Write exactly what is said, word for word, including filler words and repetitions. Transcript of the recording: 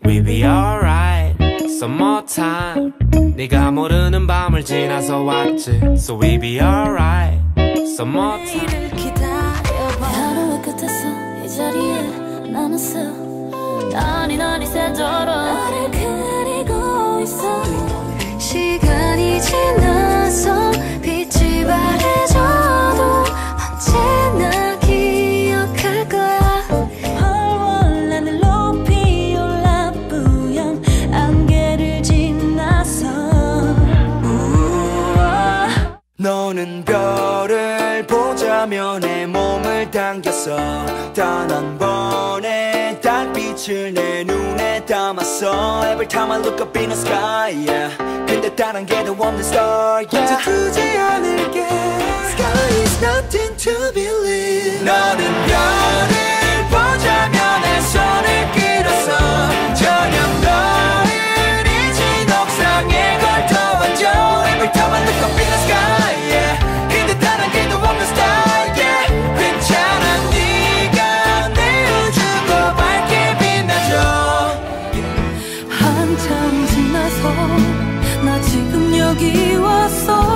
We be alright. Some more time. 네가 모르는 밤을 지나서 왔지. So we be alright. Some more time. 하루의 끝에서 이 자리에 남았어. 아니 아니 새도록 나를 그리고 있어. 시간이 지나서 빛이 바래져도 언제나 기억할 거야. 헐 하늘 높이 올라 뿌연 안개를 지나서. 우와. 너는 별을 보자며 내 몸을 당겼어. 단 한 번의 달빛을 내 눈에 담았어. Every time I look up in the sky, yeah. 근데 단 한 개도 없는 star, yeah. 저 두지 않을게. Sky is nothing to believe. 너는 별을 보자며 내 손을 끌었어. 저녁 너를 잊은 옥상에 걸터왔죠. Every time I look up in the sky, yeah. 근데 단 한 개도 없는 star, yeah. 괜찮아 네가 내 우주고 밝게 빛나줘. 한참 지나서 나 지금 여기 왔어.